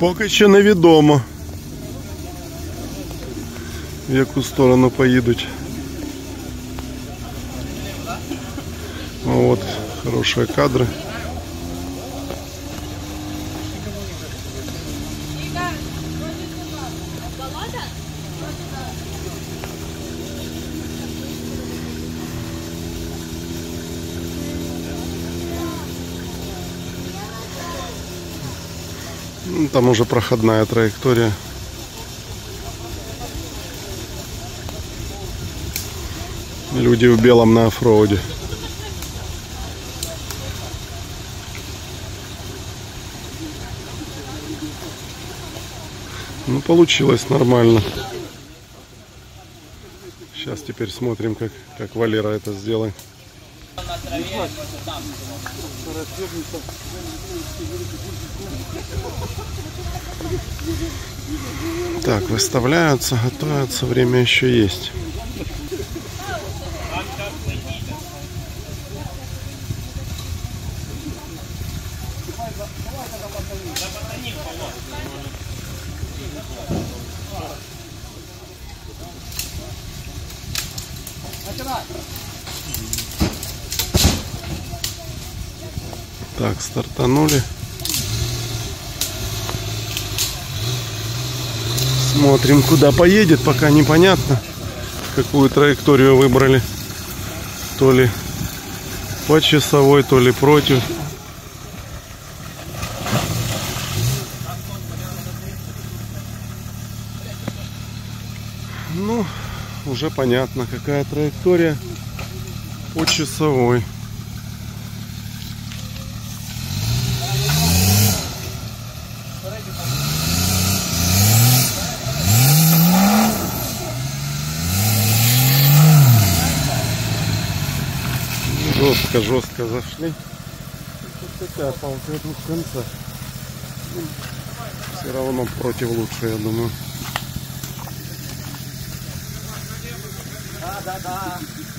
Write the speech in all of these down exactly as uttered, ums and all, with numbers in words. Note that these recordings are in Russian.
Поки що невідомо, в яку сторону поїдуть. Вот хорошие кадры. Ну, там уже проходная траектория. Люди в белом на оффроуде. Ну, получилось нормально. Сейчас теперь смотрим, как, как Валера это сделает. Так, выставляются, готовятся, время еще есть. Так, стартанули. Смотрим, куда поедет, пока непонятно, какую траекторию выбрали. То ли по часовой, то ли против. Ну, уже понятно, какая траектория по часовой. Жестко, жестко зашли. Вот такая палка двух концах. Все равно против лучше, я думаю. Да, да, да.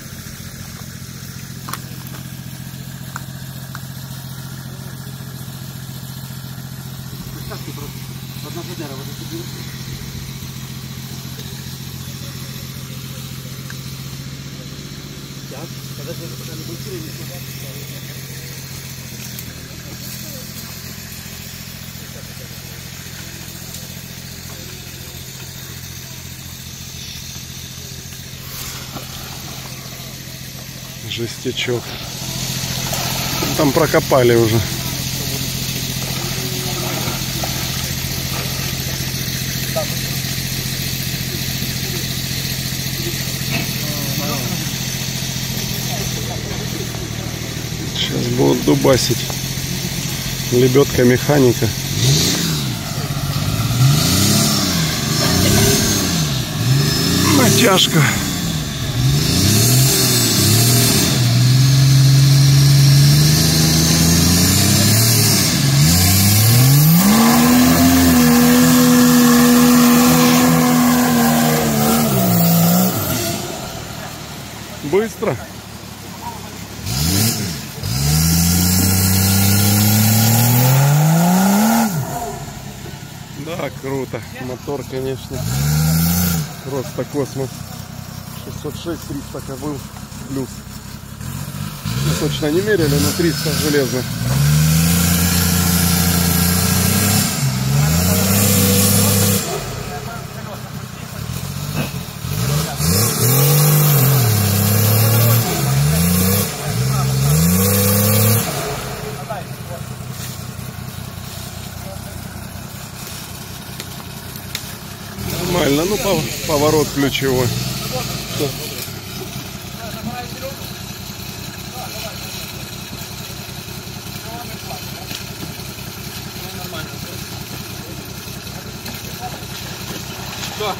Жестячок. Там прокопали уже. Сейчас будут дубасить. Лебедка механика. Натяжка. Быстро. Да, круто. Мотор, конечно, просто космос. шестьсот шесть триста кобыл плюс. Ну, точно не мерили, но триста железно. Нормально, ну поворот ключевой. Все. Что?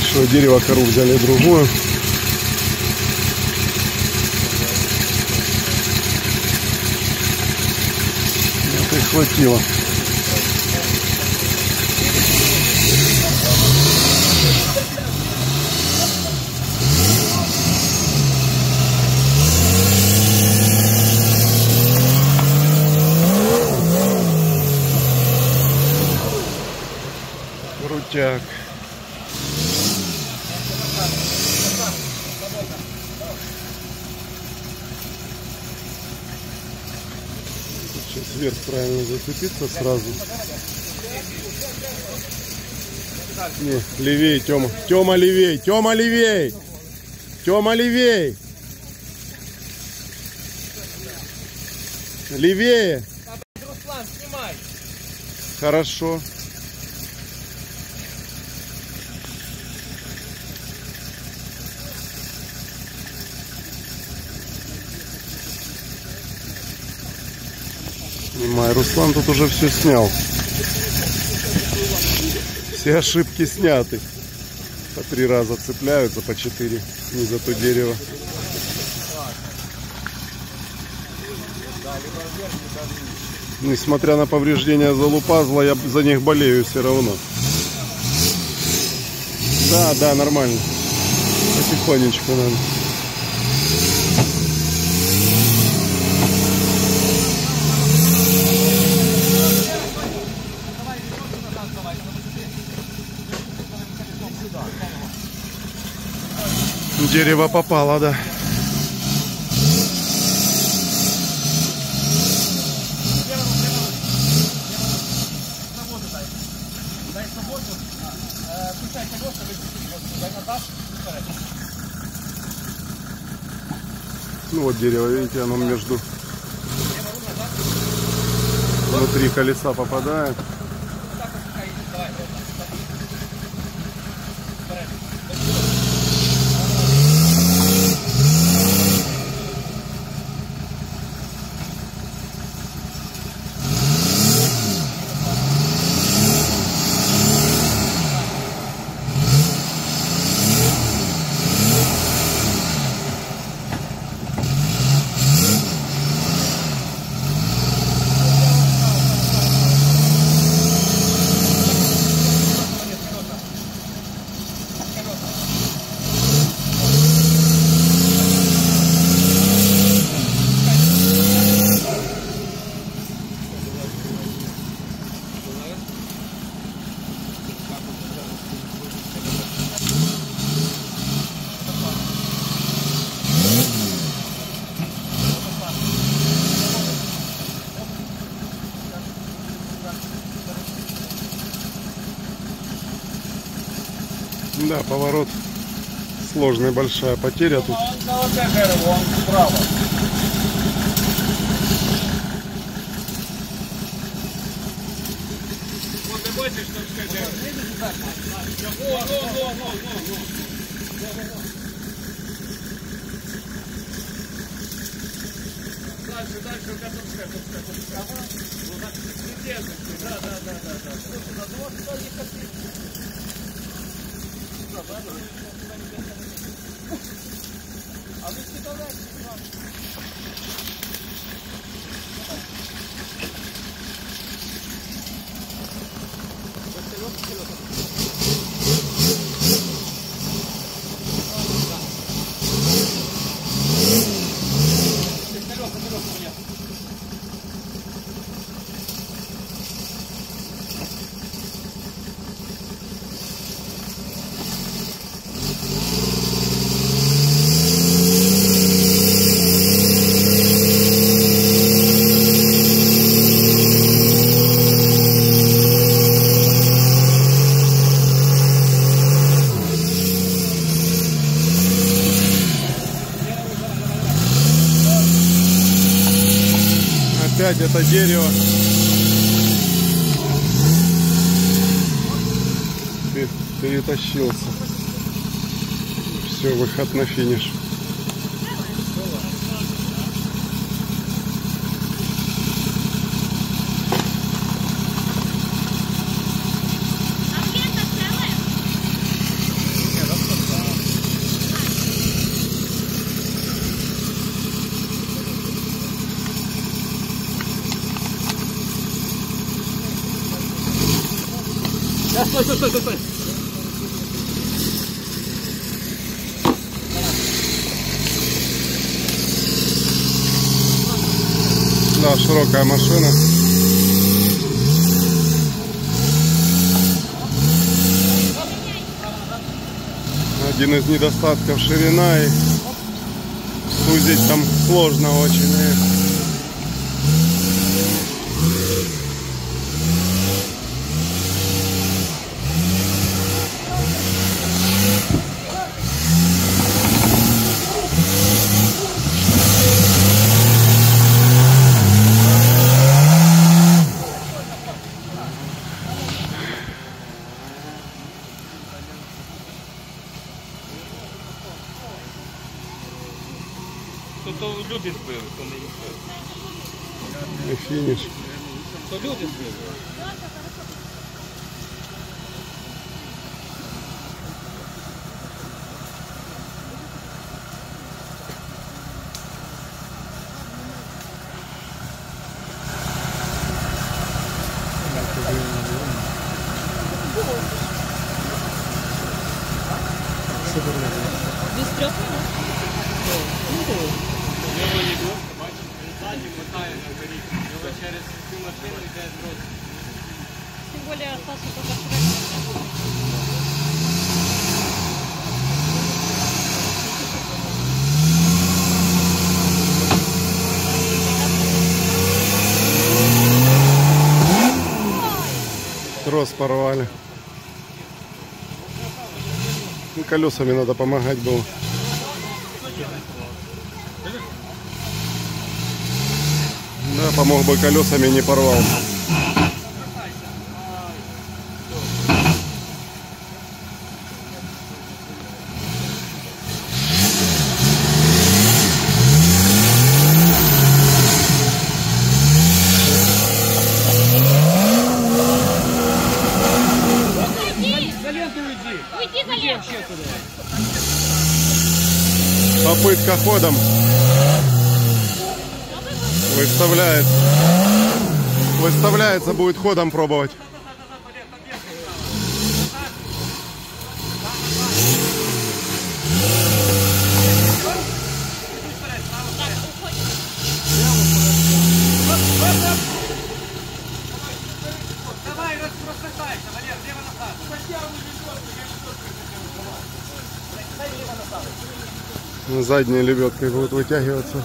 большое дерево, кору взяли другую. Это и хватило. Крутяк. Сейчас вверх правильно зацепиться сразу. Не, левей, Тёма. Тёма, левей. Тёма, левей. Тёма, левей. Левее. Руслан, снимай. Хорошо. Снимай. Руслан тут уже все снял. Все ошибки сняты. По три раза цепляются, по четыре. Не за то дерево. Несмотря на повреждения залупазла, я за них болею все равно. Да, да, нормально. Потихонечку надо. Дерево попало, да. Ну вот дерево, видите, оно между внутри колеса попадает. Да, поворот сложный, большая потеря тут. Дальше, дальше, да, да, да, да, да. А вы представляете, опять это дерево перетащился. Все, выход на финиш. стой, стой, стой, стой. Да, широкая машина. Один из недостатков — ширина, и сузить там сложно очень. То люди збили, то не ніхто. И финиш. То люди збили. Без трех минут. Його йде, бачиш, він ззаді мотає на горі. Його через цю машину йде зрос. Тем более Саша только вчера. Трос порвали. Ну, колесами надо помогать было. Да, помог бы, колесами не порвал. За ленту уйди. Уйди за ленту. Вообще туда. Попытка ходом. Выставляется. Выставляется, будет ходом пробовать. Давай, распрастайся, Валер, лево назад. Задней лебедкой будут вытягиваться.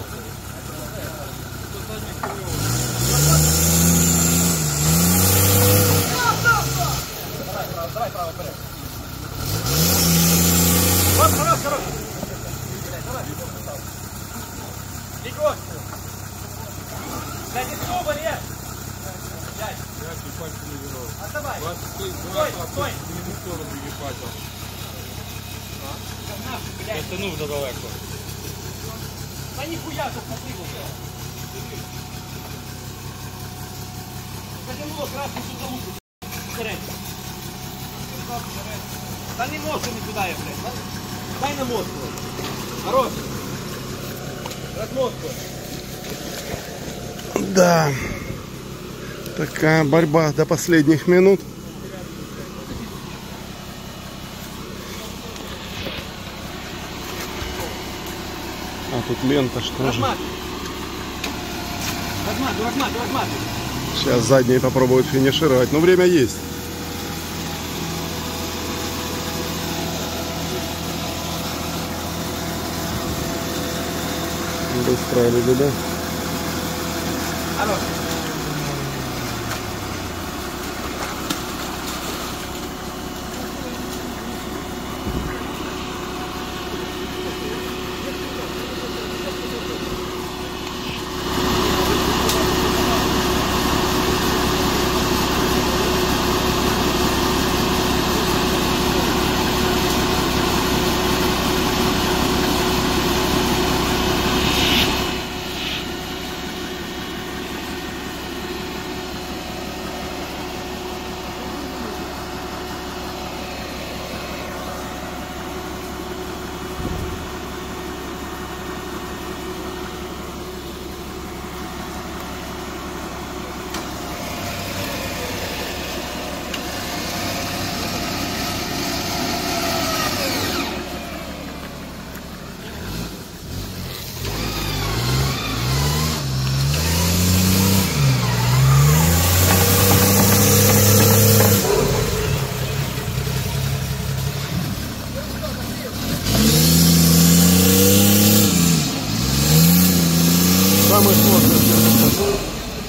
Давай, право, вперед. Вот, хорош, хорош. Давай. Бегом. Дай, не стой, Валер. Дядь. А давай. Стой, стой. Я тянув задалеко. Та ніхуя тут красиво. Затянуло красну сюди луку. Вперед. Та не можу не туди, блядь. Дай на мотку. Хорош. Размотку. Да. Такая борьба до последних минут. А тут лента что же. Разматывай. Разматывай, разматывай, разматывай. Сейчас задние попробуют финишировать. Но время есть. Быстро люди, да? Хорош. самый сложный сервис.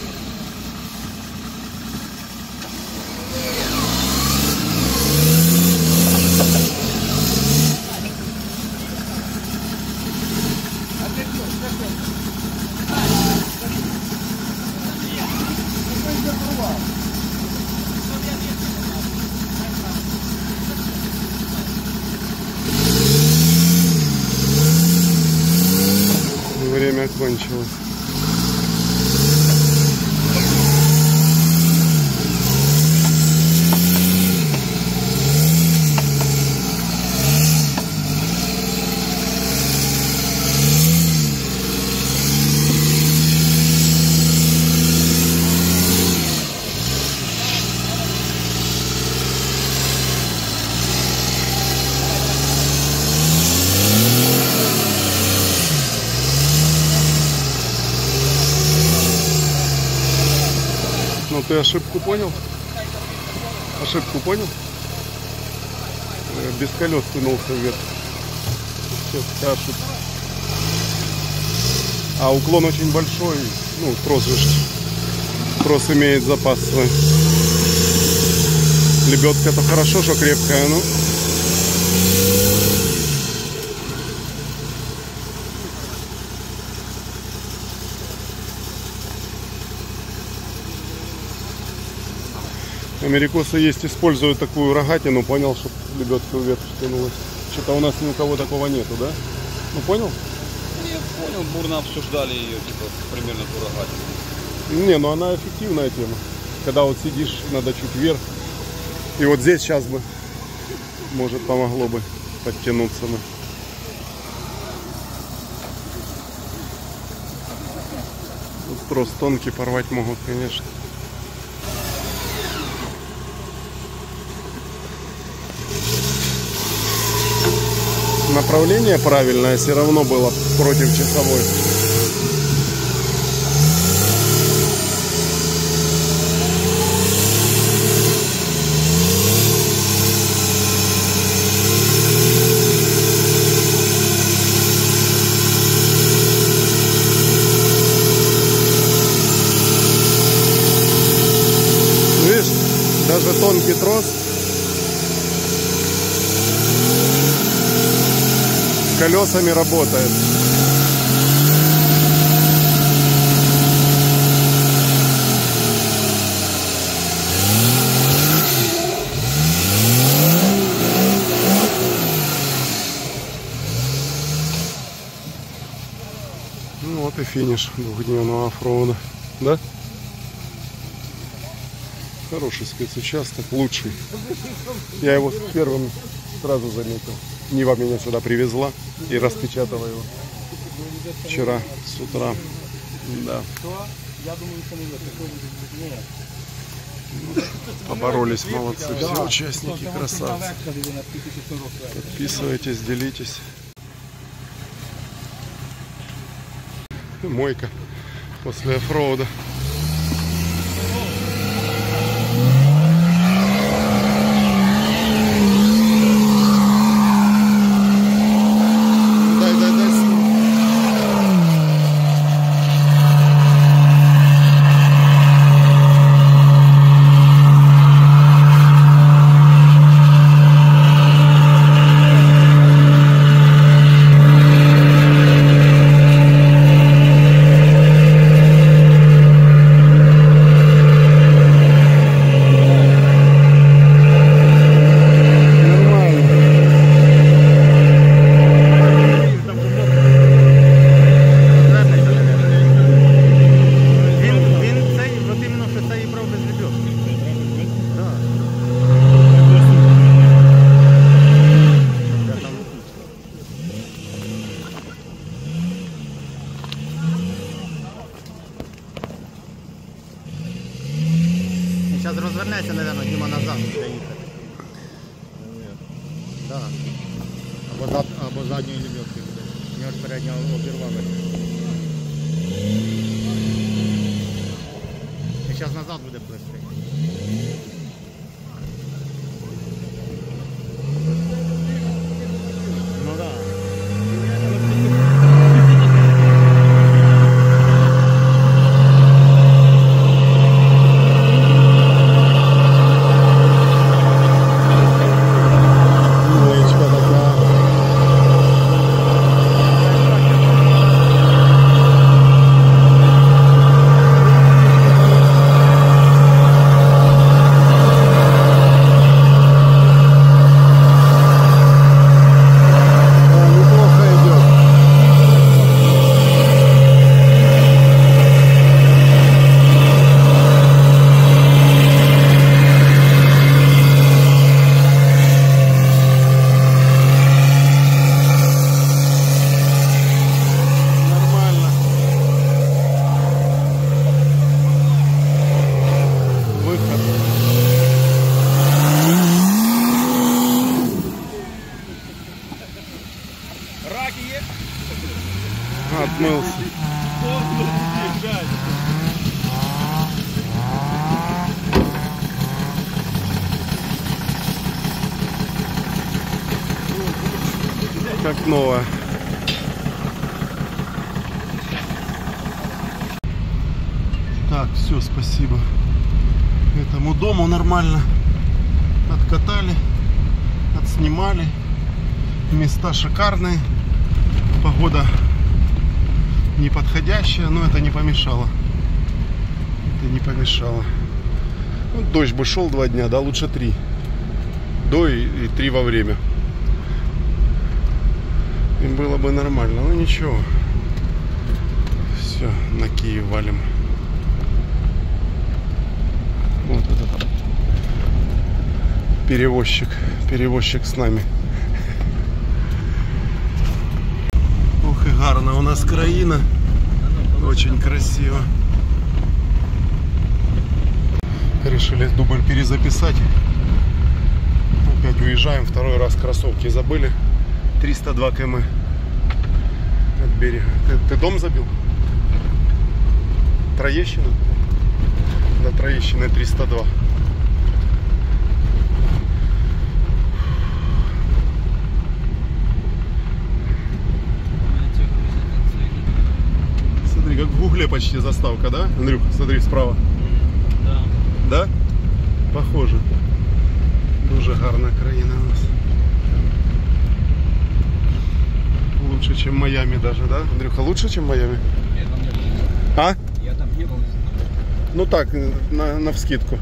Время кончилось. Ну ты ошибку понял? Ошибку понял? Без колес тянулся вверх. Сейчас такая ошибка. А уклон очень большой. Ну, трос же. Трос имеет запас свой. Лебедка-то хорошо, что крепкая, ну. Америкосы есть, используют такую рогатину, понял, чтобы лебедка вверх тянулась. Что-то у нас ни у кого такого нету, да? Ну понял? Не понял, бурно обсуждали ее, типа, примерно ту рогатину. Не, ну она эффективная тема. Когда вот сидишь, надо чуть вверх. И вот здесь сейчас бы, может, помогло бы подтянуться. Ну. Тут трос тонкий, порвать могут, конечно. Направление правильное все равно было против часовой. Видишь, даже тонкий трос колесами работает. Ну вот и финиш двухдневного оффроуда, да? Хороший спецучасток, лучший. Я его первым сразу заметил. Нива меня сюда привезла и распечатала его вчера с утра. Да. Поборолись, молодцы, все участники, красавцы. Подписывайтесь, делитесь. Мойка после оффроуда. Сейчас розвернеться, мабуть, Діма назад буде їхати. Да. Або, зад, або задньої лебедки буде. У нього ж переднього обірвали. І зараз назад буде плести. Ну так. Да. Как новая. Так, все, спасибо этому дому нормально. Откатали, отснимали. Места шикарные. Погода неподходящая, но это не помешало. Это не помешало. Ну, дождь бы шел два дня, да, лучше три. До и, и три во время. И было бы нормально, но ничего. Все, на Киев валим. Вот этот перевозчик, перевозчик с нами. Ух и гарно у нас краина. Очень красиво. Решили дубль перезаписать. Опять уезжаем, второй раз кроссовки забыли. триста два километра от берега. Ты, ты дом забил? Троещина? До Троещины триста два. Смотри, как в Гугле почти заставка, да? Андрюх, смотри, справа. Да. Да? Похоже. Дуже гарна країна у нас. Лучше, чем Майами даже, да? Андрюха, лучше, чем Майами? Я там не был. А? Я там не был. Ну так, на, навскидку.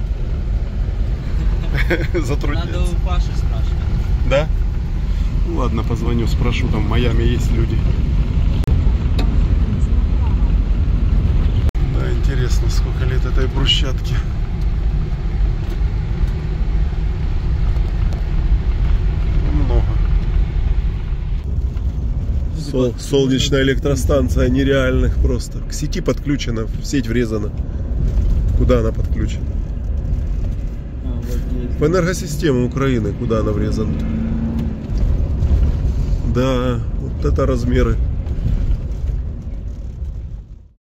Затрудняется. Надо у Паши спрашивать. Да? Ну ладно, позвоню, спрошу, там в Майами есть люди. Да, интересно, сколько лет этой брусчатки. Много. Сол, солнечная электростанция нереальных просто. К сети подключена, в сеть врезана. Куда она подключена? А, вот есть. В энергосистему Украины, куда она врезана. Да, вот это размеры.